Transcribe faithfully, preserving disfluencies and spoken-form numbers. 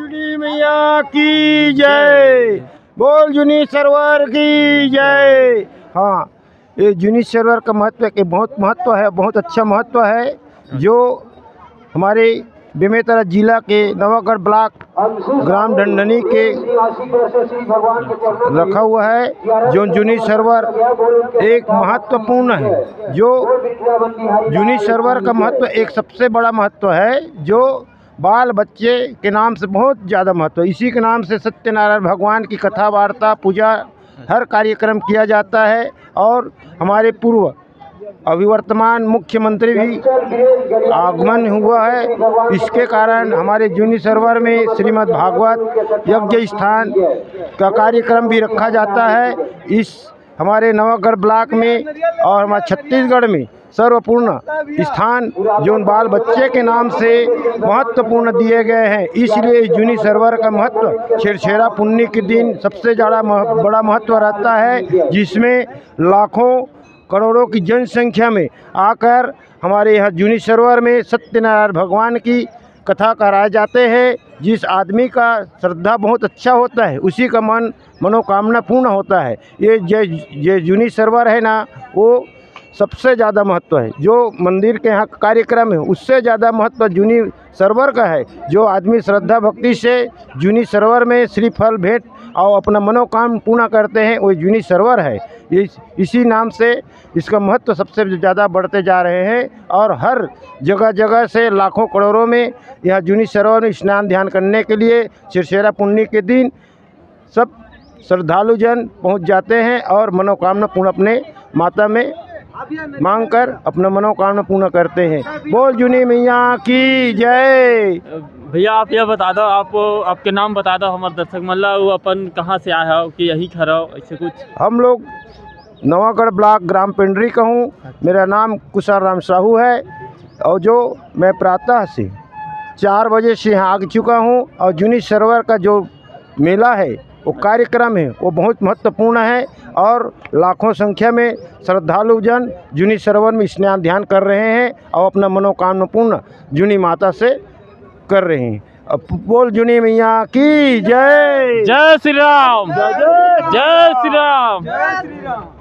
जुनी मैया की जय, बोल जुनी सरवर की जय। हाँ, ये जुनी सरवर का महत्व के बहुत महत्व है, बहुत अच्छा महत्व है, जो हमारे बेमेतरा जिला के नवागढ़ ब्लॉक ग्राम ढंढनी के रखा हुआ है। जो जुनी सरवर एक महत्वपूर्ण है, जो जुनी सरवर का महत्व एक सबसे बड़ा महत्व है, जो बाल बच्चे के नाम से बहुत ज़्यादा महत्व है। इसी के नाम से सत्यनारायण भगवान की कथा वार्ता पूजा हर कार्यक्रम किया जाता है। और हमारे पूर्व अभी वर्तमान मुख्यमंत्री भी आगमन हुआ है। इसके कारण हमारे जुनी सरवर में श्रीमद् भागवत यज्ञ स्थान का कार्यक्रम भी रखा जाता है। इस हमारे नवागढ़ ब्लॉक में और हमारे छत्तीसगढ़ में सर्वपूर्ण स्थान जो बाल बच्चे के नाम से महत्वपूर्ण दिए गए हैं। इसलिए जुनी सरवर का महत्व छेरछेरा पुन्नी के दिन सबसे ज़्यादा बड़ा महत्व रहता है, जिसमें लाखों करोड़ों की जनसंख्या में आकर हमारे यहाँ जुनी सरवर में सत्यनारायण भगवान की कथा कराए जाते हैं। जिस आदमी का श्रद्धा बहुत अच्छा होता है, उसी का मन मनोकामना पूर्ण होता है। ये ये ये जुनी सरवर है ना, वो सबसे ज़्यादा महत्व है। जो मंदिर के यहाँ कार्यक्रम है, उससे ज़्यादा महत्व जुनी सरवर का है। जो आदमी श्रद्धा भक्ति से जुनी सरवर में श्रीफल भेंट और अपना मनोकामना पूर्ण करते हैं, वो जुनी सरवर है। इस इसी नाम से इसका महत्व सबसे ज़्यादा बढ़ते जा रहे हैं। और हर जगह जगह से लाखों करोड़ों में यह जुनी सरवर में स्नान ध्यान करने के लिए छेरछेरा पुन्नी के दिन सब श्रद्धालु जन पहुँच जाते हैं और मनोकामना पूर्ण अपने माता में मांग कर अपना मनोकामना पूर्ण करते हैं। बोल जुनी मैया की जय। भैया आप यह बता दो, आप आपके नाम बता दो हमारे दर्शक मल्ला, वो अपन कहाँ से आया हो कि यही खड़ा हो, ऐसे कुछ? हम लोग नवागढ़ ब्लॉक ग्राम पेंड्री का हूँ। मेरा नाम कुशाल राम साहू है। और जो मैं प्रातः से चार बजे से यहाँ आ चुका हूँ। और जुनी सरवर का जो मेला है, वो कार्यक्रम है, वो बहुत महत्वपूर्ण है। और लाखों संख्या में श्रद्धालु जन जुनी सरवर में स्नान ध्यान कर रहे हैं और अपना मनोकामना पूर्ण जुनी माता से कर रहे हैं। अब बोल जुनी मैया की जय। जय श्री राम, जय श्री राम, जय श्री राम।